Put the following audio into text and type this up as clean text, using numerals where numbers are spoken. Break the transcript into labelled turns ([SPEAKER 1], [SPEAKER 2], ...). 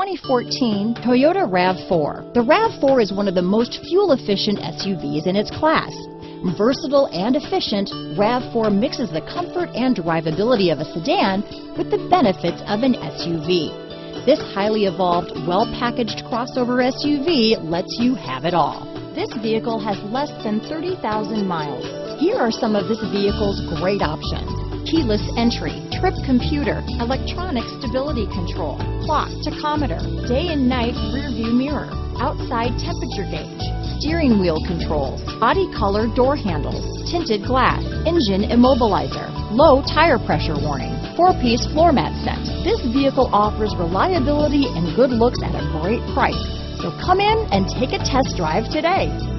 [SPEAKER 1] 2014 Toyota RAV4. The RAV4 is one of the most fuel-efficient SUVs in its class. Versatile and efficient, RAV4 mixes the comfort and drivability of a sedan with the benefits of an SUV. This highly evolved, well-packaged crossover SUV lets you have it all. This vehicle has less than 30,000 miles. Here are some of this vehicle's great options: keyless entry, trip computer, electronic stability control, clock, tachometer, day and night rear view mirror, outside temperature gauge, steering wheel controls, body color door handles, tinted glass, engine immobilizer, low tire pressure warning, 4-piece floor mat set. This vehicle offers reliability and good looks at a great price. So come in and take a test drive today.